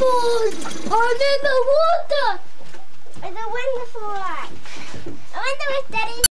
Overboard! I'm in the water! It's a wonderful life. I wonder if Daddy